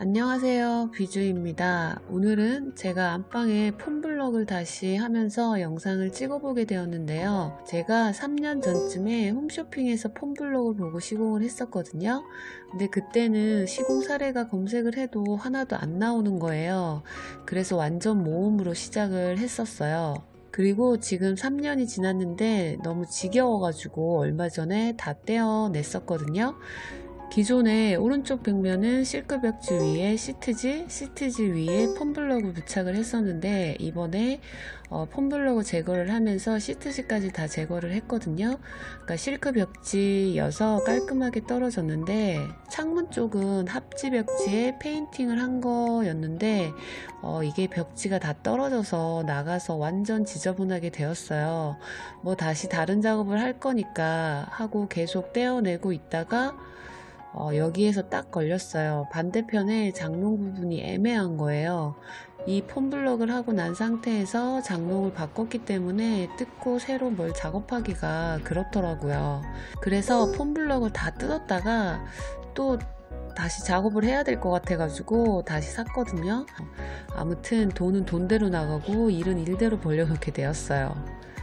안녕하세요, 비주입니다. 오늘은 제가 안방에 폼블럭을 다시 하면서 영상을 찍어보게 되었는데요. 제가 3년 전쯤에 홈쇼핑에서 폼블럭을 보고 시공을 했었거든요. 근데 그때는 시공 사례가 검색을 해도 하나도 안 나오는 거예요. 그래서 완전 모험으로 시작을 했었어요. 그리고 지금 3년이 지났는데 너무 지겨워가지고 얼마 전에 다 떼어냈었거든요. 기존에 오른쪽 벽면은 실크 벽지 위에 시트지 위에 폼블럭을 부착을 했었는데 이번에 폼블럭을 제거를 하면서 시트지까지 다 제거를 했거든요. 그러니까 실크 벽지여서 깔끔하게 떨어졌는데 창문 쪽은 합지 벽지에 페인팅을 한 거였는데 이게 벽지가 다 떨어져서 나가서 완전 지저분하게 되었어요. 뭐 다시 다른 작업을 할 거니까 하고 계속 떼어내고 있다가 여기에서 딱 걸렸어요. 반대편에 장롱 부분이 애매한 거예요. 이 폼블럭을 하고 난 상태에서 장롱을 바꿨기 때문에 뜯고 새로 뭘 작업하기가 그렇더라고요. 그래서 폼블럭을 다 뜯었다가 또 다시 작업을 해야 될 것 같아 가지고 다시 샀거든요. 아무튼 돈은 돈대로 나가고 일은 일대로 벌려놓게 되었어요.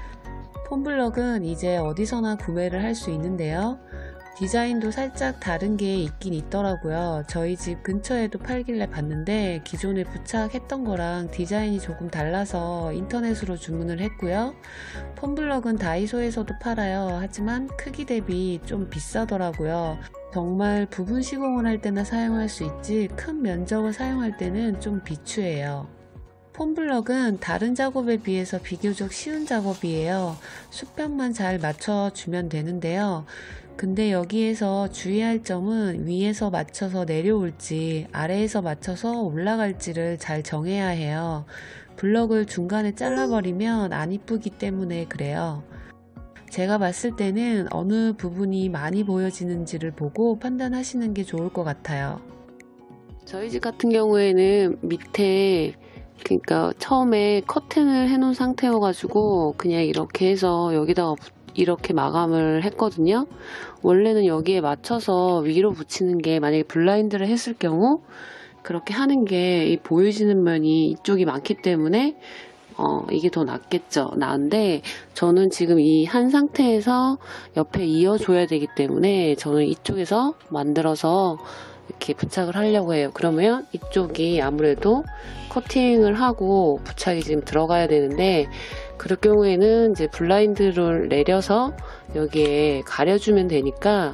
폼블럭은 이제 어디서나 구매를 할 수 있는데요. 디자인도 살짝 다른 게 있긴 있더라고요. 저희 집 근처에도 팔길래 봤는데 기존에 부착했던 거랑 디자인이 조금 달라서 인터넷으로 주문을 했고요. 폼블럭은 다이소에서도 팔아요. 하지만 크기 대비 좀 비싸더라고요. 정말 부분 시공을 할 때나 사용할 수 있지 큰 면적을 사용할 때는 좀 비추해요. 폼블럭은 다른 작업에 비해서 비교적 쉬운 작업이에요. 수평만 잘 맞춰주면 되는데요. 근데 여기에서 주의할 점은 위에서 맞춰서 내려올지 아래에서 맞춰서 올라갈지를 잘 정해야 해요. 블럭을 중간에 잘라버리면 안 이쁘기 때문에 그래요. 제가 봤을 때는 어느 부분이 많이 보여지는지를 보고 판단하시는 게 좋을 것 같아요. 저희 집 같은 경우에는 밑에 그러니까 처음에 커튼을 해놓은 상태여가지고 그냥 이렇게 해서 여기다가 이렇게 마감을 했거든요. 원래는 여기에 맞춰서 위로 붙이는 게 만약에 블라인드를 했을 경우 그렇게 하는 게 보여지는 면이 이쪽이 많기 때문에 이게 더 낫겠죠. 나은데 저는 지금 이 한 상태에서 옆에 이어줘야 되기 때문에 저는 이쪽에서 만들어서 이렇게 부착을 하려고 해요. 그러면 이쪽이 아무래도 커팅을 하고 부착이 지금 들어가야 되는데 그럴 경우에는 이제 블라인드를 내려서 여기에 가려주면 되니까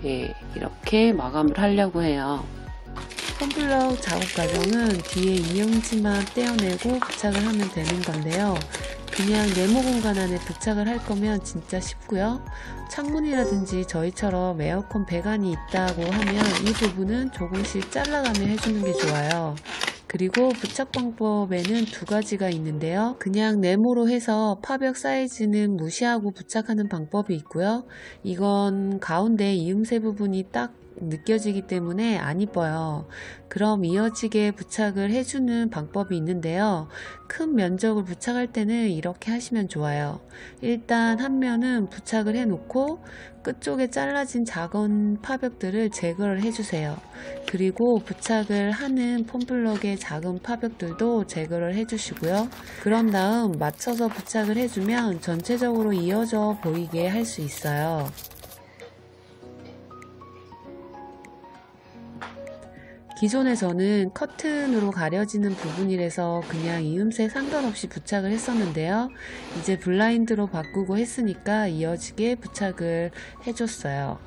이렇게 마감을 하려고 해요. 폼블럭 작업 과정은 뒤에 이용지만 떼어내고 부착을 하면 되는 건데요. 그냥 네모 공간 안에 부착을 할 거면 진짜 쉽고요. 창문이라든지 저희처럼 에어컨 배관이 있다고 하면 이 부분은 조금씩 잘라가며 해주는 게 좋아요. 그리고 부착 방법에는 두 가지가 있는데요. 그냥 네모로 해서 파벽 사이즈는 무시하고 부착하는 방법이 있고요. 이건 가운데 이음새 부분이 딱 느껴지기 때문에 안 이뻐요. 그럼 이어지게 부착을 해주는 방법이 있는데요. 큰 면적을 부착할 때는 이렇게 하시면 좋아요. 일단 한 면은 부착을 해 놓고 끝쪽에 잘라진 작은 파벽들을 제거를 해주세요. 그리고 부착을 하는 폼블럭의 작은 파벽들도 제거를 해주시고요. 그런 다음 맞춰서 부착을 해주면 전체적으로 이어져 보이게 할 수 있어요. 기존에 저는 커튼으로 가려지는 부분이라서 그냥 이음새 상관없이 부착을 했었는데요. 이제 블라인드로 바꾸고 했으니까 이어지게 부착을 해줬어요.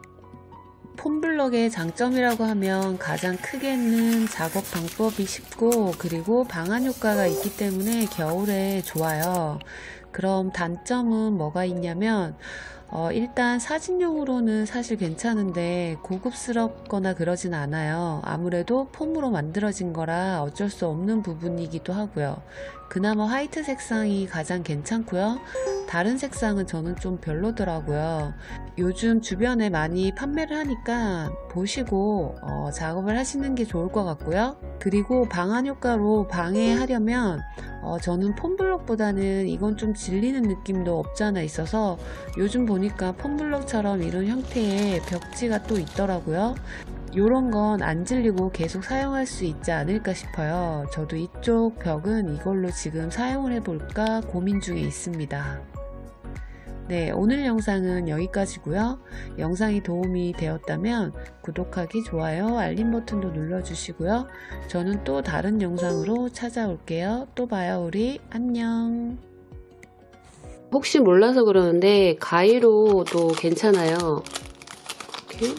폼블럭의 장점이라고 하면 가장 크게는 작업 방법이 쉽고 그리고 방한 효과가 있기 때문에 겨울에 좋아요. 그럼 단점은 뭐가 있냐면 일단 사진용으로는 사실 괜찮은데 고급스럽거나 그러진 않아요. 아무래도 폼으로 만들어진 거라 어쩔 수 없는 부분이기도 하고요. 그나마 화이트 색상이 가장 괜찮고요. 다른 색상은 저는 좀 별로더라고요. 요즘 주변에 많이 판매를 하니까 보시고 작업을 하시는 게 좋을 것 같고요. 그리고 방한 효과로 방해하려면 저는 폼블럭보다는 이건 좀 질리는 느낌도 없지 않아 있어서 요즘 보니까 폼블럭처럼 이런 형태의 벽지가 또 있더라고요. 요런 건 안 질리고 계속 사용할 수 있지 않을까 싶어요. 저도 이쪽 벽은 이걸로 지금 사용을 해볼까 고민 중에 있습니다. 네, 오늘 영상은 여기까지고요. 영상이 도움이 되었다면 구독하기, 좋아요, 알림 버튼도 눌러주시고요. 저는 또 다른 영상으로 찾아올게요. 또 봐요, 우리. 안녕. 혹시 몰라서 그러는데 가위로도 괜찮아요. 이렇게.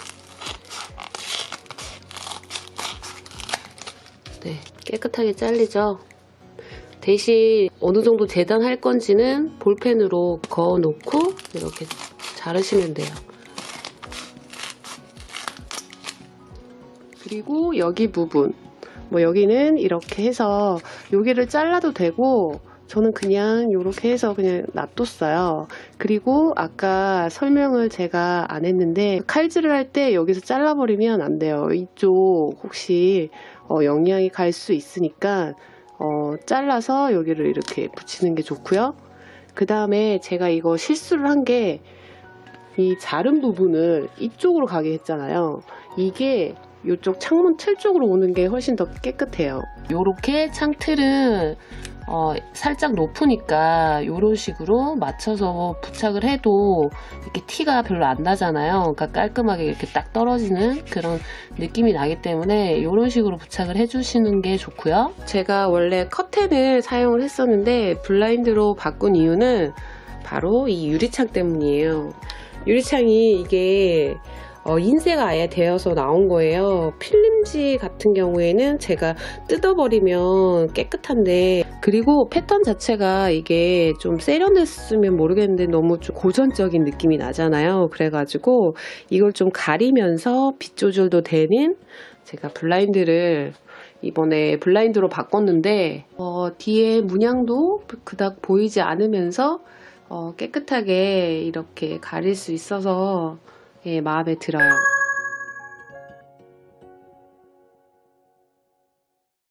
네, 깨끗하게 잘리죠. 대신 어느 정도 재단할 건지는 볼펜으로 그어 놓고 이렇게 자르시면 돼요. 그리고 여기 부분, 여기는 이렇게 해서 여기를 잘라도 되고, 저는 그냥 이렇게 해서 그냥 놔뒀어요. 그리고 아까 설명을 제가 안 했는데, 칼질을 할 때 여기서 잘라버리면 안 돼요. 이쪽 혹시 영양이 갈 수 있으니까 잘라서 여기를 이렇게 붙이는 게 좋고요. 그 다음에 제가 이거 실수를 한 게, 이 자른 부분을 이쪽으로 가게 했잖아요. 이게 이쪽 창문 틀 쪽으로 오는 게 훨씬 더 깨끗해요. 요렇게 창틀은 살짝 높으니까 이런 식으로 맞춰서 부착을 해도 이렇게 티가 별로 안 나잖아요. 그러니까 깔끔하게 이렇게 딱 떨어지는 그런 느낌이 나기 때문에 이런 식으로 부착을 해주시는 게 좋고요. 제가 원래 커튼을 사용을 했었는데 블라인드로 바꾼 이유는 바로 이 유리창 때문이에요. 유리창이 이게 인쇄가 아예 되어서 나온 거예요. 필름지 같은 경우에는 제가 뜯어버리면 깨끗한데, 그리고 패턴 자체가 이게 좀 세련됐으면 모르겠는데 너무 좀 고전적인 느낌이 나잖아요. 그래가지고 이걸 좀 가리면서 빛 조절도 되는 제가 블라인드를 이번에 블라인드로 바꿨는데, 뒤에 문양도 그닥 보이지 않으면서 깨끗하게 이렇게 가릴 수 있어서 마음에 들어요.